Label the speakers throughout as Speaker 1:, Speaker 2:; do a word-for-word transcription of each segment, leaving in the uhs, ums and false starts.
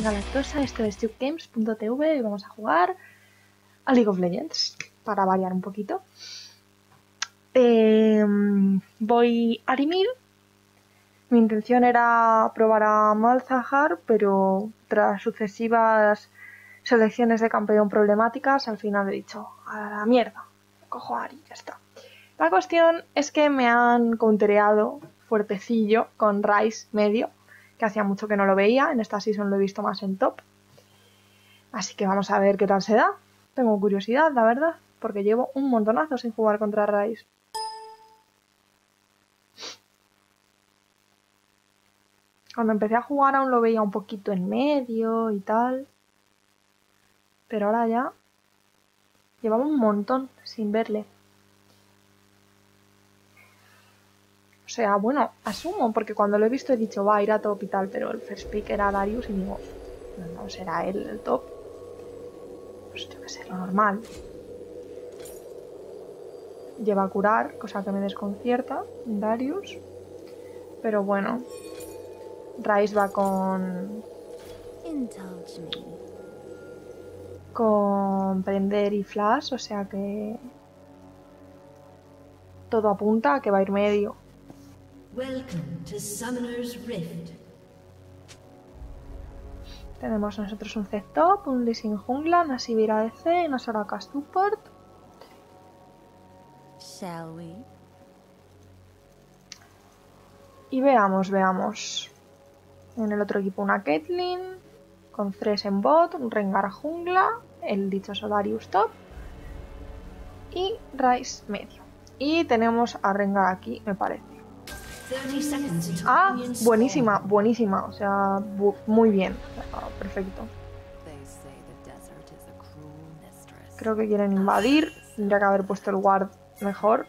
Speaker 1: Sandra Lactosa, esto es duke games punto t v y vamos a jugar a League of Legends, para variar un poquito. Eh, voy a Arimir. Mi intención era probar a Malzahar, pero tras sucesivas selecciones de campeón problemáticas, al final he dicho, a la mierda, cojo a Ari, ya está. La cuestión es que me han countereado fuertecillo con Ryze medio, que hacía mucho que no lo veía, en esta season lo he visto más en top. Así que vamos a ver qué tal se da. Tengo curiosidad, la verdad, porque llevo un montonazo sin jugar contra Ryze. Cuando empecé a jugar aún lo veía un poquito en medio y tal, pero ahora ya llevaba un montón sin verle. O sea, bueno, asumo, porque cuando lo he visto he dicho, va a ir a top y tal, pero el first pick era Darius y digo, no, no será él el top. Pues yo qué sé, lo normal. Lleva a curar, cosa que me desconcierta, Darius. Pero bueno, Ryze va con... con prender y flash, o sea que... todo apunta a que va a ir medio.
Speaker 2: Welcome to Summoner's Rift.
Speaker 1: Tenemos nosotros un Z-Top, un Lee Sin jungla, Nasivir A D C y una Soraka support.
Speaker 3: Shall we?
Speaker 1: Y veamos, veamos. En el otro equipo una Caitlyn, con Thresh en bot, un Rengar jungla, el dichoso Darius top y Ryze medio. Y tenemos a Rengar aquí, me parece. Ah, buenísima, buenísima, o sea, bu muy bien, ah, perfecto. Creo que quieren invadir, tendría que haber puesto el ward mejor.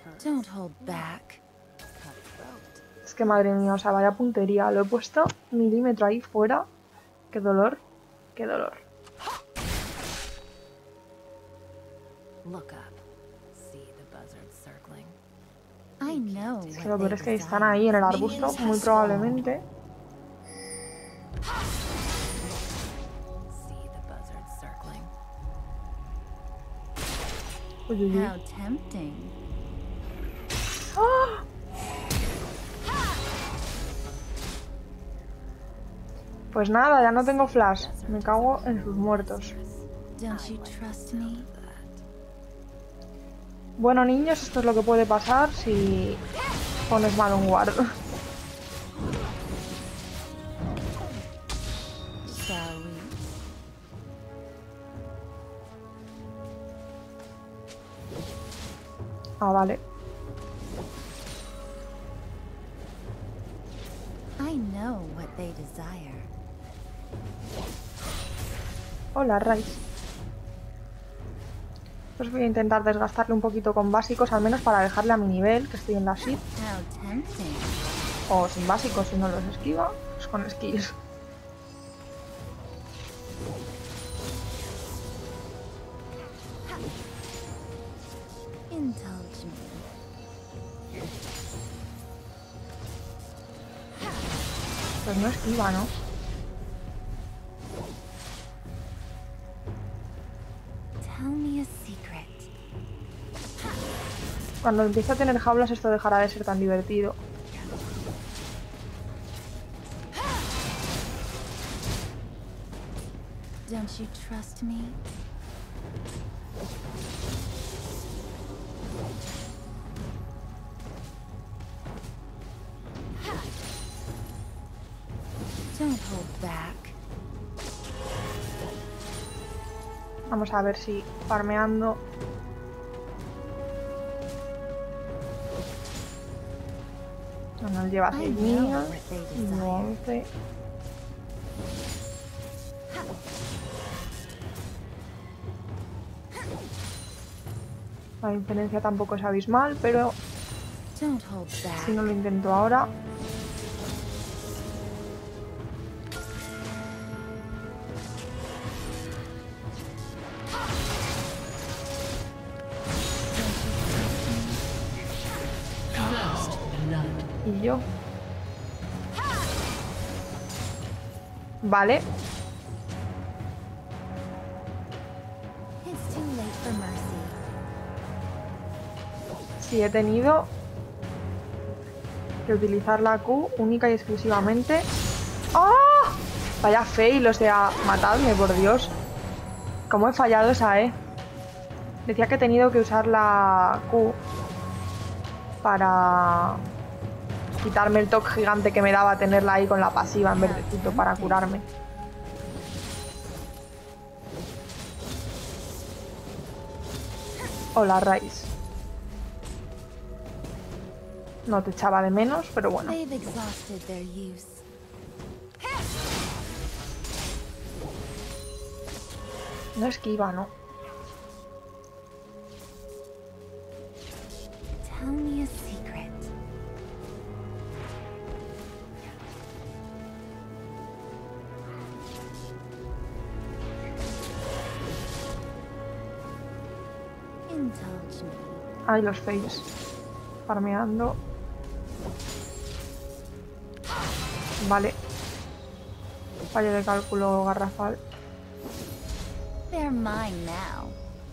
Speaker 1: Es que madre mía, o sea, vaya puntería, lo he puesto milímetro ahí fuera. Qué dolor, qué dolor.
Speaker 3: Es
Speaker 1: que lo peor es que están ahí en el arbusto, muy probablemente. Uy, uy, uy. ¡Ah! Pues nada, ya no tengo flash. Me cago en sus muertos. Bueno, niños, esto es lo que puede pasar si pones mal un ward. Ah, vale. Hola, Ryze. Pues voy a intentar desgastarle un poquito con básicos, al menos para dejarle a mi nivel, que estoy en la shit. O sin básicos, si no los esquiva, pues con skills. Pues no esquiva, ¿no? Cuando empiece a tener jaulas esto dejará de ser tan divertido.
Speaker 3: Don't you trust me? Don't hold back.
Speaker 1: Vamos a ver si farmeando. Bueno, él lleva seis mías y yo once. La diferencia tampoco es abismal, pero si no lo intento ahora. Y yo. Vale. Sí, he tenido que utilizar la Q única y exclusivamente. ¡Oh! Vaya fail, o sea, matadme, por Dios. ¿Cómo he fallado esa E? Decía que he tenido que usar la Q para quitarme el toque gigante que me daba tenerla ahí con la pasiva en vez de Tito para curarme. Hola, Rice. No te echaba de menos, pero bueno.
Speaker 3: They've exhausted their use.
Speaker 1: No esquiva, ¿no?
Speaker 3: Tell me a secret. Indulge me.
Speaker 1: Ay, los fails. Farmeando. Vale. Fallo de cálculo garrafal.
Speaker 3: They're mine now.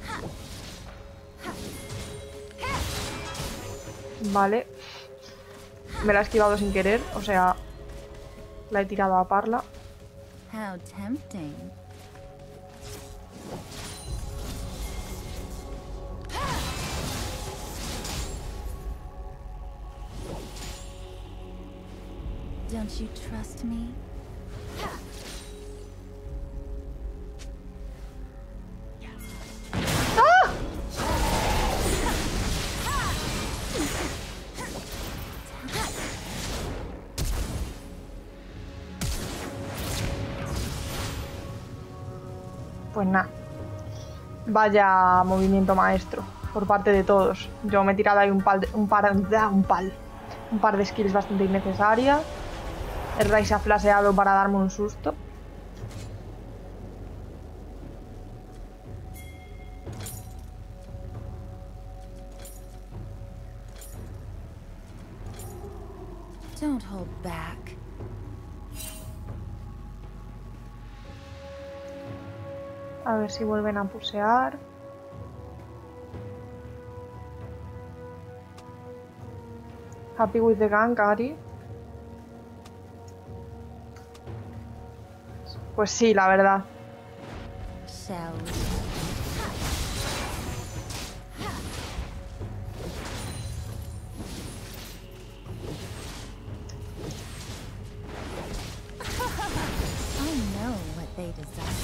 Speaker 1: Vale. Me la he esquivado sin querer, o sea, la he tirado a Parla.
Speaker 3: How tempting. Don't you trust me?
Speaker 1: Pues nada. Vaya movimiento maestro por parte de todos. Yo me he tirado ahí un, pal de, un, par, un, pal, un par de skills bastante innecesarias. El Rai se ha flasheado para darme un susto.
Speaker 3: Don't hold back.
Speaker 1: A ver si vuelven a pusear. Happy with the gank, Ari. Pues sí, la verdad.
Speaker 3: Shall we? I know what they desire.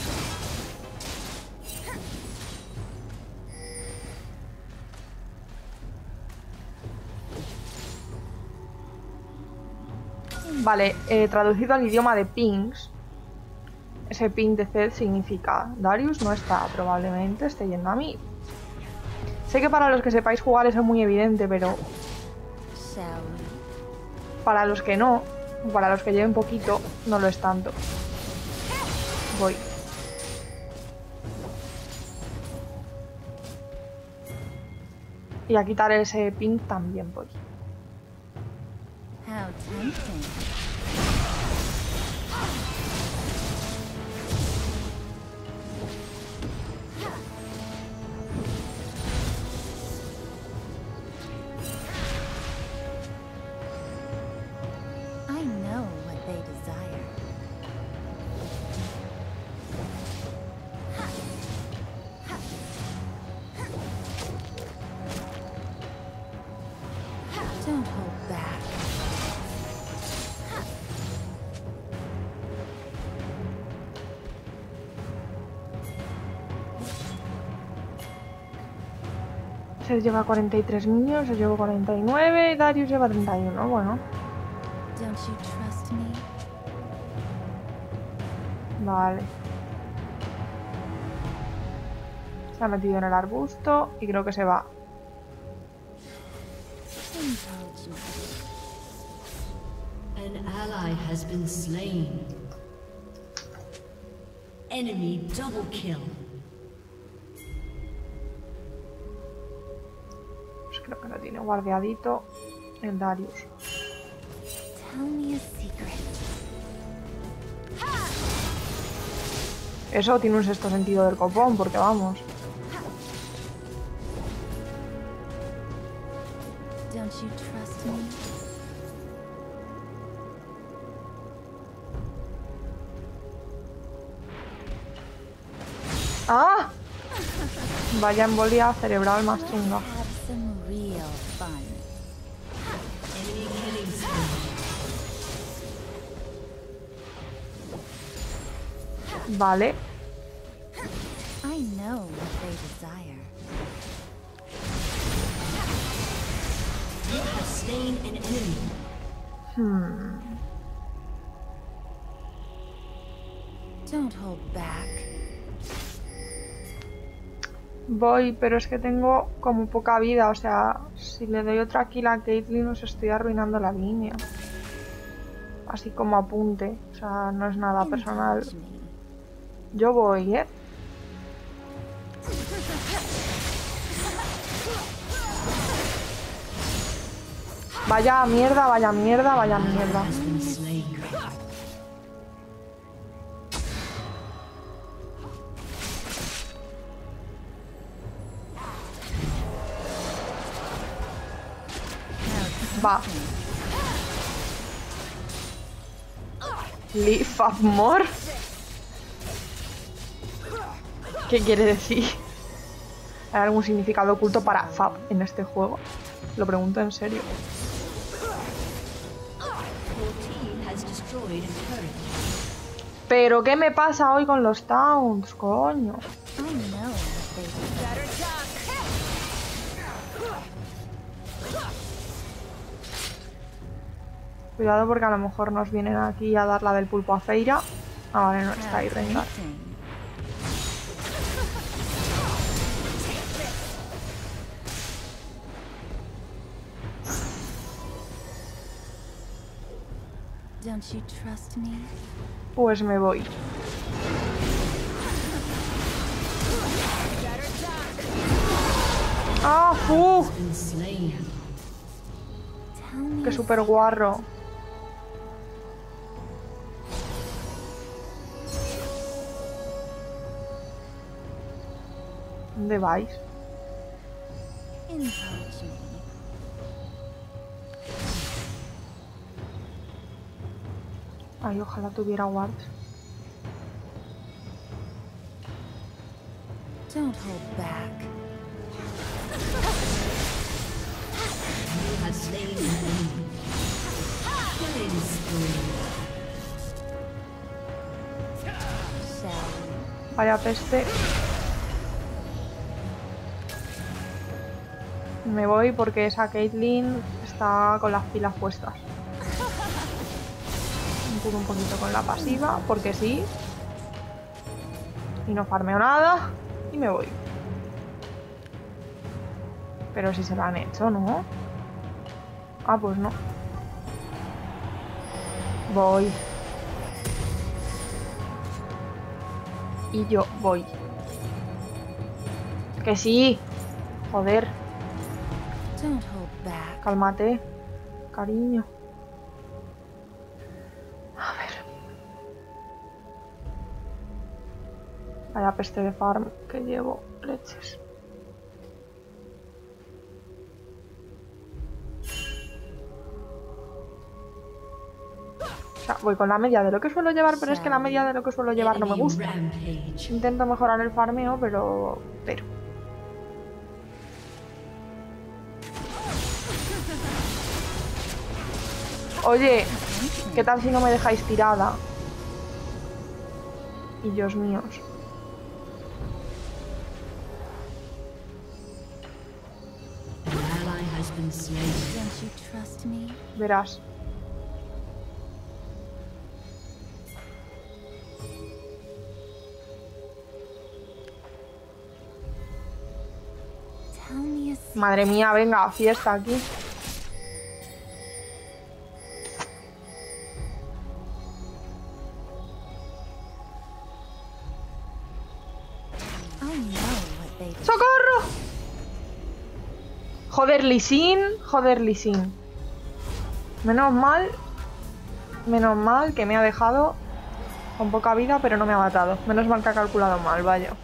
Speaker 1: Vale, eh, traducido al idioma de pings. Ese ping de Zed significa Darius no está, probablemente esté yendo a mí. Sé que para los que sepáis jugar eso es muy evidente, pero
Speaker 3: Shall we?
Speaker 1: para los que no, para los que lleven poquito, no lo es tanto. Voy. Y a quitar ese ping también voy.
Speaker 3: How tempting. I know what they desire. Don't hold back.
Speaker 1: Se lleva cuarenta y tres minions, se lleva cuarenta y nueve y Darius lleva treinta y uno, bueno.
Speaker 3: Don't you trust me?
Speaker 1: Vale. Se ha metido en el arbusto y creo que se va.
Speaker 3: Indulge me.
Speaker 2: An ally has been slain. Enemy double kill.
Speaker 1: Pues creo que lo tiene guardiadito el Darius.
Speaker 3: Tell me a secret.
Speaker 1: Eso tiene un sexto sentido del copón, porque vamos.
Speaker 3: Don't you trust me?
Speaker 1: ¡Ah! Vaya embolia cerebral más chunga.
Speaker 3: Have some real fun.
Speaker 2: Enemy killing spree.
Speaker 1: Vale.
Speaker 3: I know what they desire.
Speaker 2: You have slain an enemy.
Speaker 1: Hmm.
Speaker 3: Don't hold back.
Speaker 1: Voy, pero es que tengo como poca vida. O sea, si le doy otra kill a Caitlyn os estoy arruinando la línea. Así como apunte. O sea, no es nada personal.
Speaker 3: Indulge me.
Speaker 1: Yo voy, ¿eh? Vaya mierda, vaya mierda, vaya mierda.
Speaker 2: Has been slain.
Speaker 1: Va. Live up more. ¿Qué quiere decir? ¿Hay algún significado oculto para Fab en este juego? Lo pregunto en serio.
Speaker 2: Your team has destroyed a turret.
Speaker 1: ¿Pero qué me pasa hoy con los towns, coño?
Speaker 3: I know what they desire.
Speaker 1: Cuidado porque a lo mejor nos vienen aquí a dar la del pulpo a Feira. Ah, vale, no está ahí, Rengar.
Speaker 3: Anything. Don't you trust me?
Speaker 1: Pues me voy. ¡Ah, fu!
Speaker 2: Has been slain.
Speaker 3: Tell me.
Speaker 1: ¡Qué super guarro! ¿Dónde vais?
Speaker 3: Indulge me.
Speaker 1: Ay, ojalá tuviera wards.
Speaker 3: Don't hold back.
Speaker 2: You have slain an enemy. Killing spree.
Speaker 3: Shall we?
Speaker 1: Vaya peste. Me voy porque esa Caitlyn está con las pilas puestas. Empuro un poquito con la pasiva, porque sí. Y no farmeo nada. Y me voy. Pero si se lo han hecho, ¿no? Ah, pues no. Voy. Y yo voy. Que sí. Joder.
Speaker 3: Don't hold back.
Speaker 1: Cálmate, cariño. A ver. Vaya peste de farm que llevo, leches. O sea, voy con la media de lo que suelo llevar, pero es que la media de lo que suelo llevar no me
Speaker 2: Enemy
Speaker 1: gusta.
Speaker 2: rampage.
Speaker 1: Intento mejorar el farmeo, pero... pero... Oye, ¿qué tal si no me dejáis tirada? Y Dios míos.
Speaker 2: An ally has been slain.
Speaker 3: Don't you trust me?
Speaker 1: Verás.
Speaker 3: Tell me a secret.
Speaker 1: Madre mía, venga, fiesta aquí.
Speaker 3: I know what they desire.
Speaker 1: ¡Socorro! Joder, Lee Sin, joder, Lee Sin. Menos mal, menos mal que me ha dejado con poca vida, pero no me ha matado. Menos mal que ha calculado mal, vaya.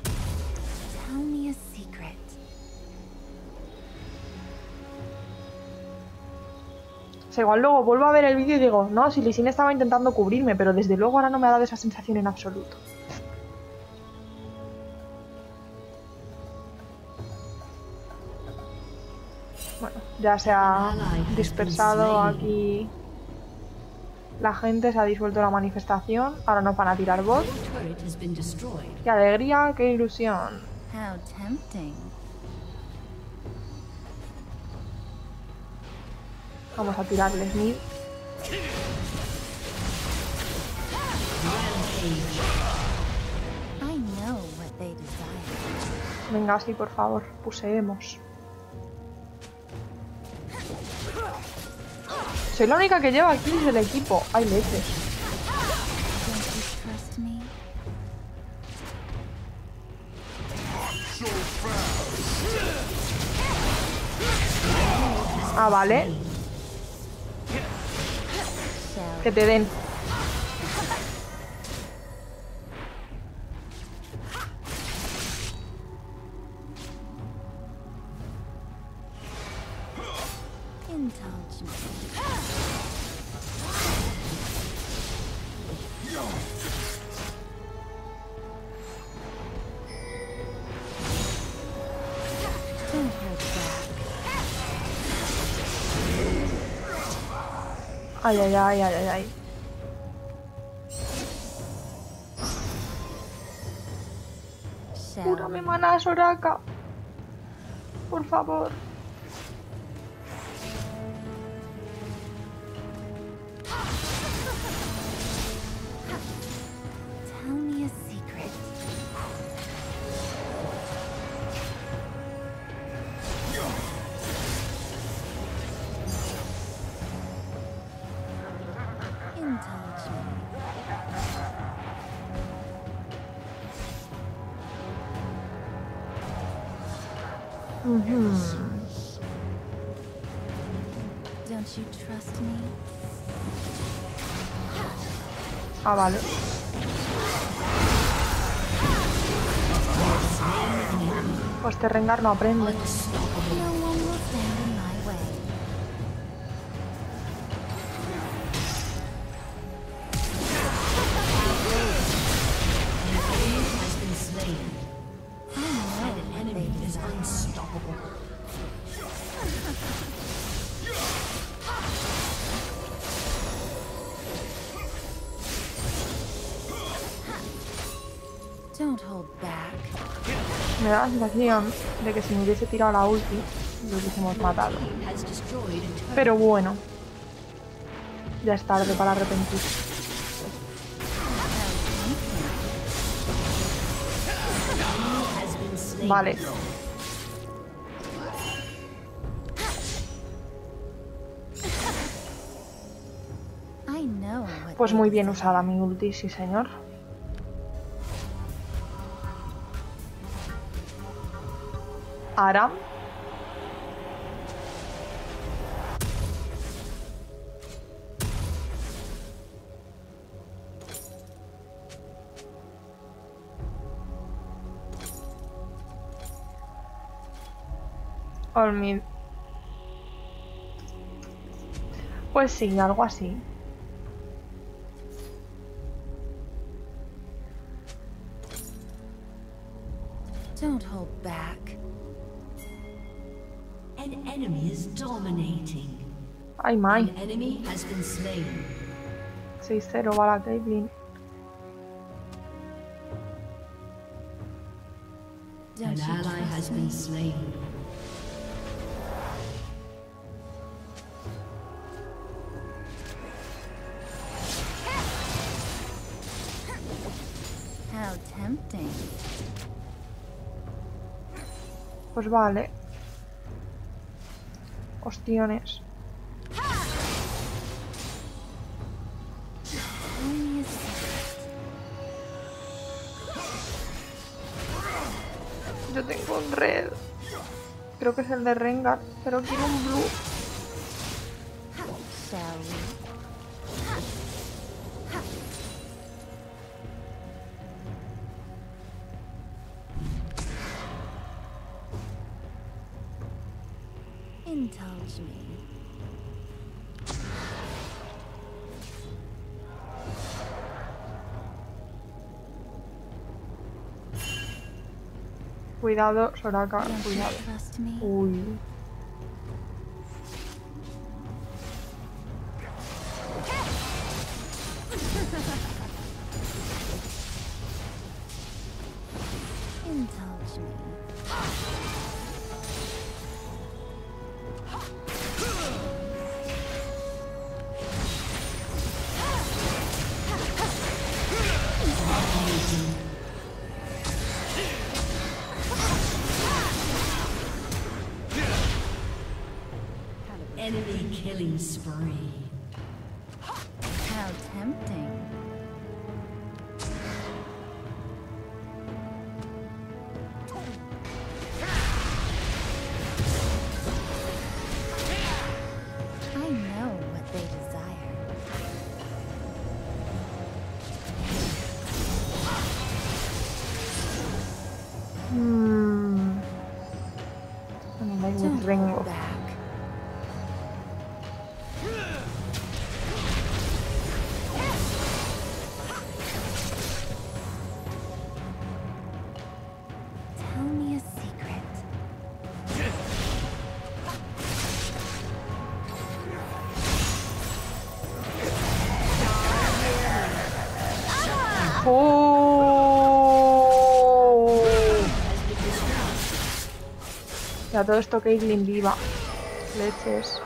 Speaker 3: Tell me a secret.
Speaker 1: O sea, igual luego vuelvo a ver el vídeo y digo, no, si Lee Sin estaba intentando cubrirme, pero desde luego ahora no me ha dado esa sensación en absoluto. Bueno, ya se ha dispersado aquí la gente, se ha disuelto la manifestación. Ahora nos van a tirar bots. ¡Qué alegría, qué ilusión!
Speaker 3: How tempting.
Speaker 1: Vamos a tirarles mid.
Speaker 3: I know what they desire.
Speaker 1: Venga, sí, por favor, poseemos. Soy la única que lleva kills del equipo. Hay leches.
Speaker 3: Don't you trust me?
Speaker 1: Ah, vale.
Speaker 3: Shall
Speaker 1: Que te den.
Speaker 3: indulge me? Don't hold back.
Speaker 1: Ay, ay, ay, ay, ay, ay.
Speaker 3: Shall
Speaker 1: Cúrame,
Speaker 3: we?
Speaker 1: maná, Soraka. Por favor.
Speaker 3: Tell me a secret. Indulge me.
Speaker 1: Ujú.
Speaker 3: Don't you trust me?
Speaker 1: Ah, vale. Pues Terrengar no aprende.
Speaker 3: No one will stand in my way. I know what they desire. Don't hold back.
Speaker 1: Me da la sensación de que si me hubiese tirado la ulti, lo hubiésemos matado. Pero bueno. Ya es tarde para arrepentirse. Vale.
Speaker 3: I know what
Speaker 1: Pues
Speaker 3: they
Speaker 1: muy bien
Speaker 3: desire.
Speaker 1: usada mi ulti, sí señor. Ahora. All mid. Pues sí, algo así.
Speaker 3: Don't hold back.
Speaker 2: An enemy is dominating.
Speaker 1: Ay, my.
Speaker 2: An enemy has been slain.
Speaker 1: seis cero va la Caitlyn.
Speaker 3: Don't
Speaker 2: An
Speaker 3: you
Speaker 2: ally has
Speaker 3: trust me?
Speaker 2: been slain.
Speaker 3: How tempting.
Speaker 1: Pues vale. Ostiones.
Speaker 3: Tell me a secret.
Speaker 1: Yo tengo un red. Creo que es el de Rengar, pero quiero un blue.
Speaker 3: Shall we? Indulge me.
Speaker 1: Cuidado, Soraka,
Speaker 3: Don't you
Speaker 1: cuidado.
Speaker 3: trust me?
Speaker 1: Uy.
Speaker 3: Indulge me.
Speaker 2: Enemy killing spree.
Speaker 3: How tempting. I know what they desire.
Speaker 1: Hmm. Like with
Speaker 3: Don't
Speaker 1: ring
Speaker 3: hold
Speaker 1: of
Speaker 3: back. Tell me a secret.
Speaker 1: ¡Oh! Ya todo esto Caitlyn viva. Leches.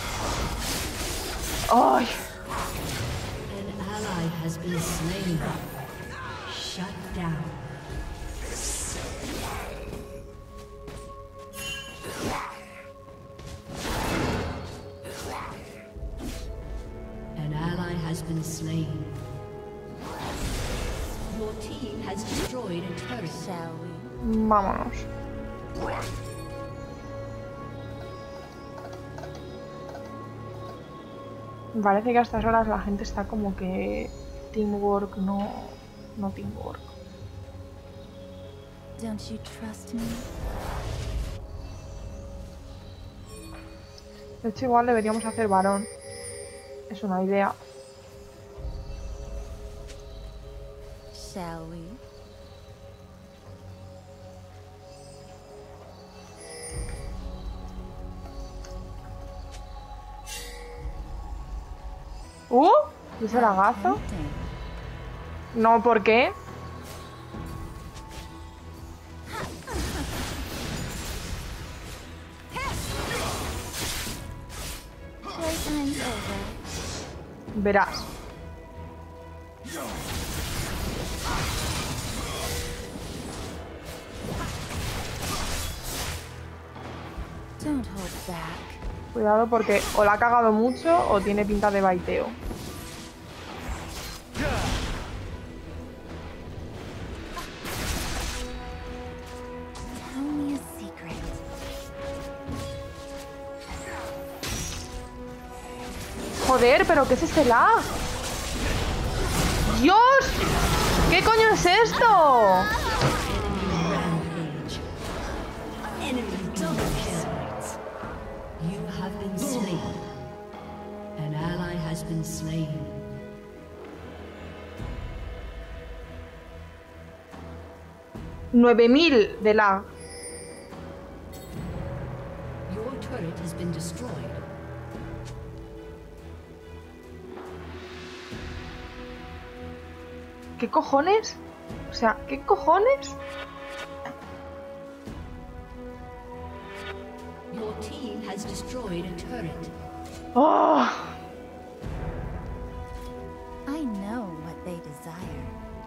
Speaker 1: ¡Ay!
Speaker 2: An ally has been slain. Shut down. An ally has been slain. Your team has destroyed a turret.
Speaker 3: Shall we?
Speaker 1: Vámonos. Me parece que a estas horas la gente está como que teamwork, no, no teamwork.
Speaker 3: Don't you trust me?
Speaker 1: De hecho, igual deberíamos hacer varón. Es una idea.
Speaker 3: Shall we?
Speaker 1: ¡Uh! ¿Y ese lagazo?
Speaker 3: Tempting.
Speaker 1: No, ¿por qué?
Speaker 3: Playtime's over.
Speaker 1: Verás.
Speaker 3: Don't hold back.
Speaker 1: Cuidado porque o la ha cagado mucho o tiene pinta de baiteo.
Speaker 3: Tell me a secret.
Speaker 1: Joder, pero ¿qué es este lag? ¡Dios! ¿Qué coño es esto?
Speaker 2: Rampage. Enemy double kill. You have been slain. An ally has been slain.
Speaker 1: nueve mil de lag.
Speaker 2: Your turret has been destroyed.
Speaker 1: ¿Qué cojones? O sea, ¿qué cojones?
Speaker 2: Your team has destroyed a turret.
Speaker 1: ¡Oh!
Speaker 3: I know what they desire.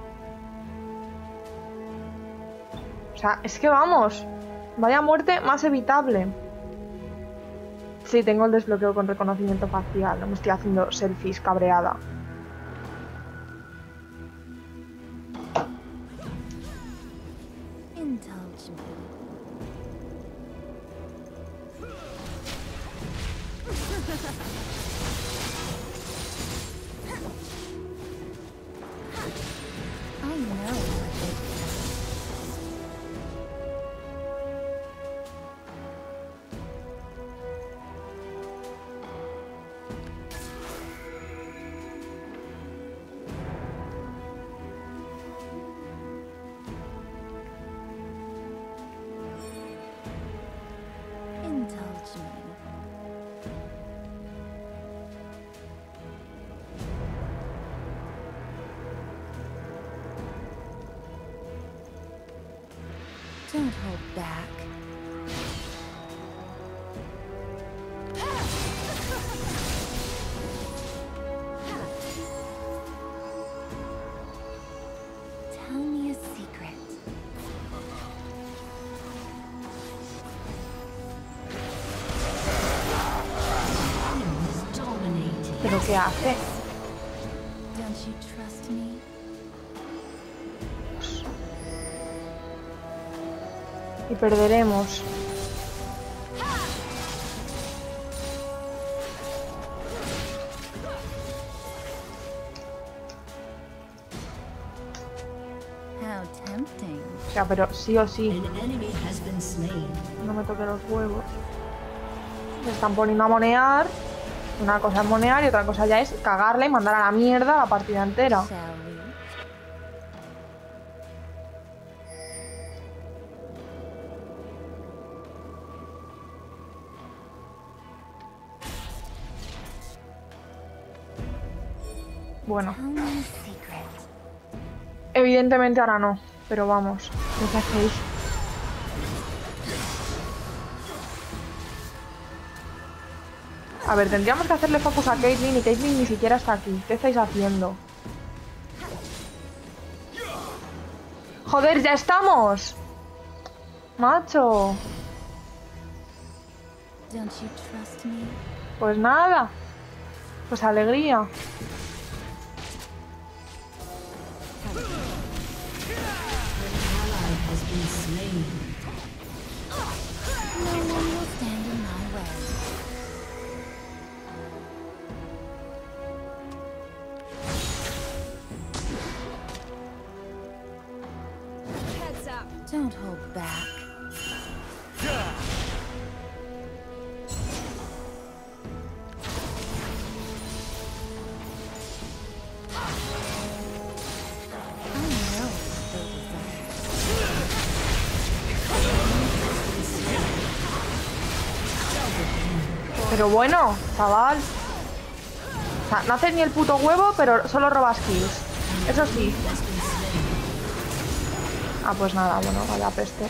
Speaker 1: O sea, es que vamos. Vaya muerte más evitable. Sí, tengo el desbloqueo con reconocimiento facial. No me estoy haciendo selfies cabreada.
Speaker 3: Indulge me. I know what they desire. Don't hold back. Tell me a secret.
Speaker 1: ¿Pero qué hace?
Speaker 3: Don't you trust me?
Speaker 1: Y perderemos.
Speaker 3: How tempting.
Speaker 1: O sea, pero sí o sí.
Speaker 2: An enemy has been slain.
Speaker 1: No me toque los huevos. Se están poniendo a monear. Una cosa es monear y otra cosa ya es cagarla y mandar a la mierda la partida entera.
Speaker 3: Shall we?
Speaker 1: Bueno,
Speaker 3: Tell me a secret.
Speaker 1: evidentemente ahora no. Pero vamos, ¿qué hacéis? A ver, tendríamos que hacerle focus a Caitlyn y Caitlyn ni siquiera está aquí. ¿Qué estáis haciendo? ¡Joder, ya estamos! ¡Macho!
Speaker 3: Don't you trust me?
Speaker 1: Pues nada. Pues alegría.
Speaker 2: Ally has been slain.
Speaker 3: No one will stand in my way. Don't hold back. I know what they desire.
Speaker 1: Pero bueno, chaval. O sea, no haces ni el puto huevo, pero solo robas kills. Eso sí. Ah, pues nada, bueno, vaya peste.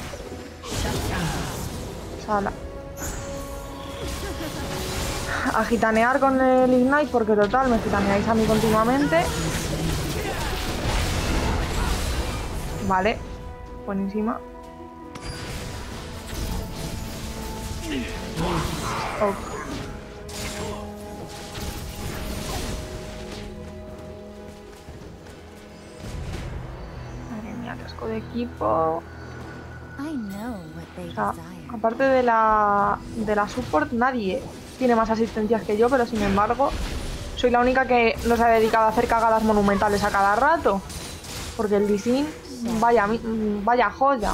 Speaker 1: Sala. A gitanear con el Ignite, porque total, me gitaneáis a mí continuamente. Vale. Buenísima. Ok. Madre mía, qué asco de equipo.
Speaker 3: I know what they
Speaker 1: O sea,
Speaker 3: desire.
Speaker 1: aparte de la, de la support, nadie tiene más asistencias que yo, pero sin embargo, soy la única que no se ha dedicado a hacer cagadas monumentales a cada rato. Porque el Lee Sin, vaya, mi- vaya joya.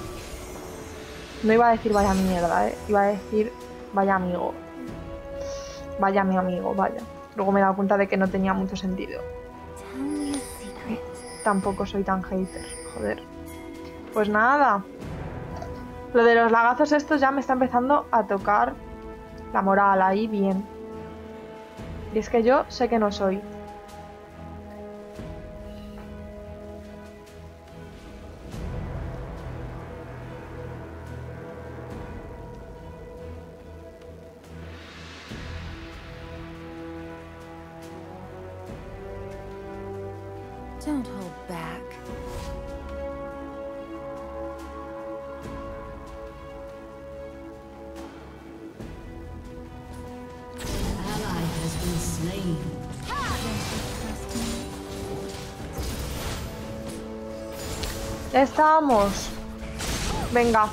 Speaker 1: No iba a decir vaya mierda, eh. Iba a decir vaya amigo. Vaya mi amigo, vaya. Luego me he dado cuenta de que no tenía mucho sentido.
Speaker 3: Tell me a secret.
Speaker 1: Tampoco soy tan hater, joder. Pues nada. Lo de los lagazos estos ya me está empezando a tocar la moral ahí bien. Y es que yo sé que no soy.
Speaker 3: Don't hold back.
Speaker 2: An ally has been slain.
Speaker 3: Don't you trust me?
Speaker 1: Ya estamos. Venga.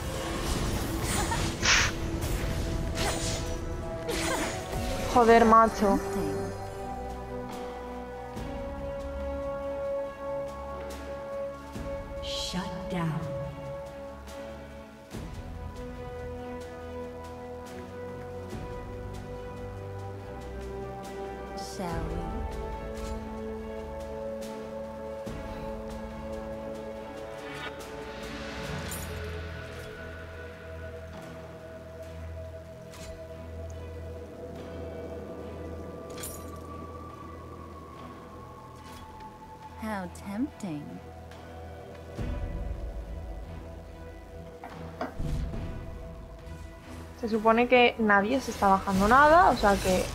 Speaker 1: Joder, macho.
Speaker 3: Tempting.
Speaker 2: Shut down.
Speaker 3: Shall we? How tempting.
Speaker 1: Se supone que nadie se está bajando nada, o sea que...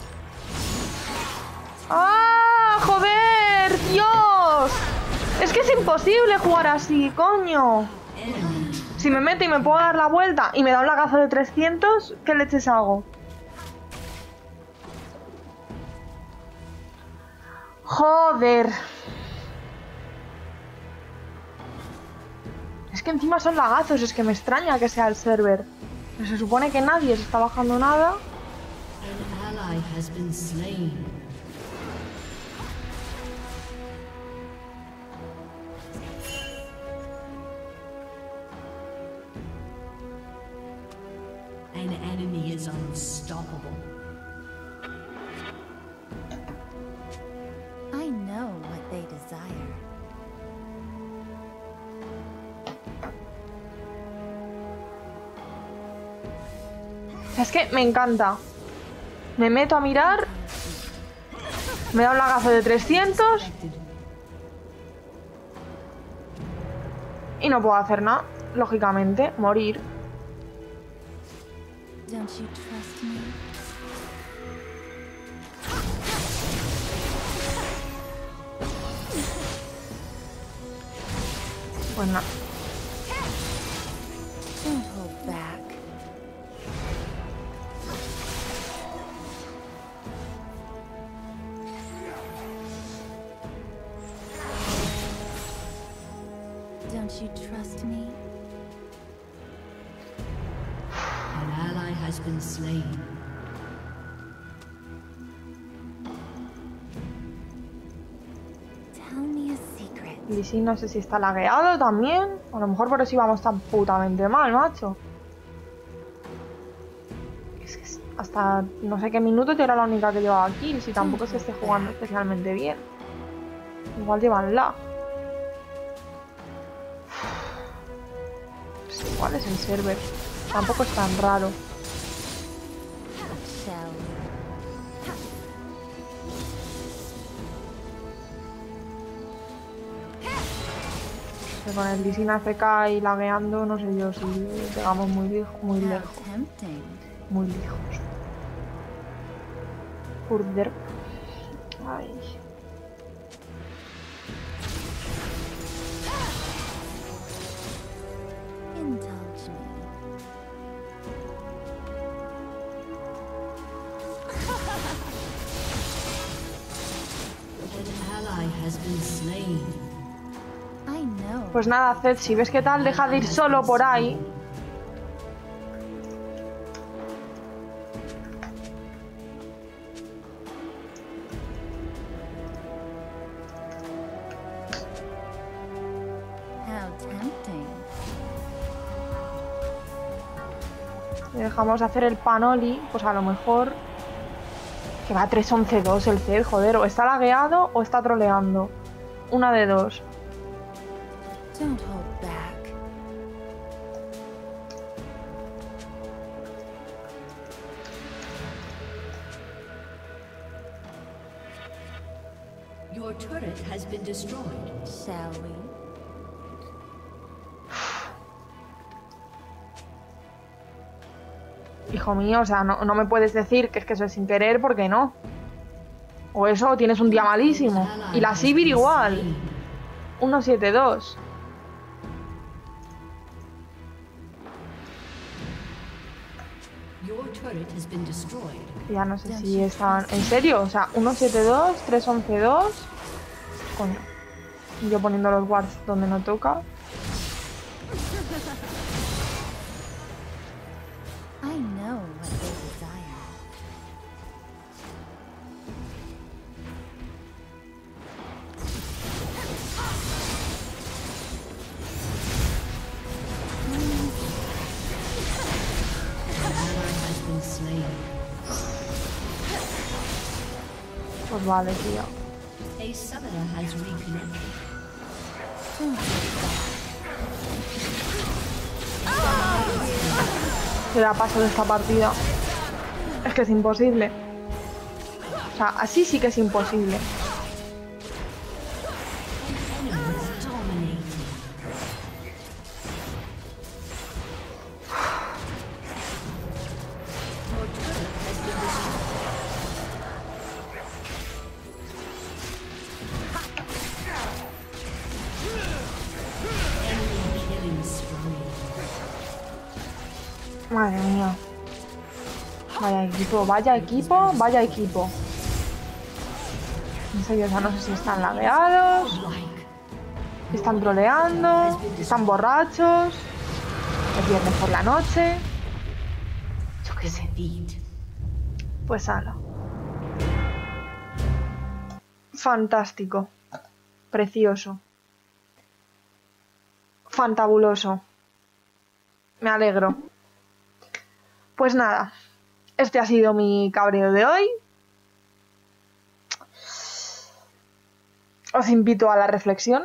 Speaker 1: ¡Ah! ¡Joder! ¡Dios! Es que es imposible jugar así, coño. Si me mete y me puedo dar la vuelta y me da un lagazo de trescientos, ¿qué leches hago? Joder. Es que encima son lagazos, es que me extraña que sea el server. Se supone que nadie se está bajando nada.
Speaker 2: An ally has been slain. An enemy is unstoppable.
Speaker 3: I know what they desire.
Speaker 1: Es que me encanta. Me meto a mirar. Me da un lagazo de trescientos. Y no puedo hacer nada. Lógicamente, morir.
Speaker 3: Don't you trust me?
Speaker 1: Pues nada.
Speaker 3: Don't hold back. Don't you trust me?
Speaker 2: An ally has been slain.
Speaker 3: Tell me a secret.
Speaker 1: Y sí, no sé si está lagueado también. A lo mejor por eso íbamos tan putamente mal, macho. Es que hasta no sé qué minuto yo era la única que llevaba kills y tampoco es que esté jugando especialmente bien. Igual llevan la. Pues igual es el server. Tampoco es tan raro.
Speaker 3: Shall we?
Speaker 1: Que con el Lee Sin A F K y lagueando, no sé yo si llegamos muy, lej- muy
Speaker 3: How
Speaker 1: lejos.
Speaker 3: tempting.
Speaker 1: Muy lejos. Joder. Ay.
Speaker 3: Indulge me.
Speaker 2: An ally has been slain.
Speaker 3: I know.
Speaker 1: Pues nada, Zed, si ves qué tal, deja de ir solo por ahí.
Speaker 3: How tempting.
Speaker 1: Y dejamos de hacer el panoli, pues a lo mejor... Que va tres once dos el Zed, joder. O está lagueado o está troleando. Una de dos.
Speaker 3: Don't hold back.
Speaker 2: Your turret has been destroyed.
Speaker 3: Shall we?
Speaker 1: Hijo mío, o sea, no, no me puedes decir que es que eso es sin querer, porque no. O eso, o tienes un día malísimo. Y la Sivir igual. uno siete dos.
Speaker 2: Your turret has been destroyed.
Speaker 1: Ya no sé si están... ¿En serio? O sea, uno siete dos, tres once dos... Coño. Y yo poniendo los wards donde no toca.
Speaker 3: I know what they desire.
Speaker 2: An ally has been slain.
Speaker 1: Pues vale, tío.
Speaker 2: A summoner has reconnected.
Speaker 3: Don't hold back.
Speaker 1: Que ya paso de esta partida. Es que es imposible. O sea, así sí que es imposible.
Speaker 2: Dominating.
Speaker 1: Madre mía. Vaya equipo, vaya equipo, vaya equipo. En serio, ya no sé si están lagueados, si están troleando, si están borrachos, es viernes por la noche. Yo qué sé. Pues ala. Fantástico. Precioso. Fantabuloso. Me alegro. Pues nada. Este ha sido mi cabreo de hoy. Os invito a la reflexión.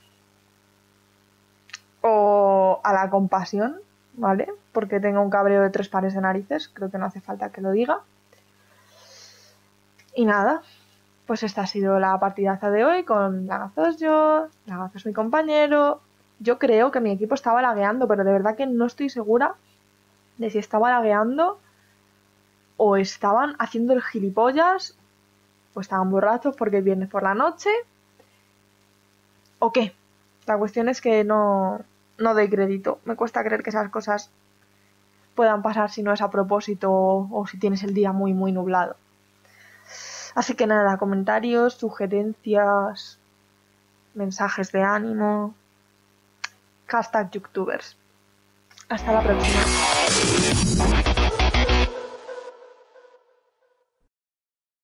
Speaker 1: O a la compasión, ¿vale? Porque tengo un cabreo de tres pares de narices. Creo que no hace falta que lo diga. Y nada. Pues esta ha sido la partidaza de hoy con Lagazos yo, Lagazos mi compañero. Yo creo que mi equipo estaba lagueando, pero de verdad que no estoy segura de si estaba lagueando o estaban haciendo el gilipollas o estaban borrachos porque es viernes por la noche o qué. La cuestión es que no, no doy crédito. Me cuesta creer que esas cosas puedan pasar si no es a propósito o, o si tienes el día muy muy nublado. Así que nada, comentarios, sugerencias, mensajes de ánimo, hashtag Youtubers. Hasta la próxima.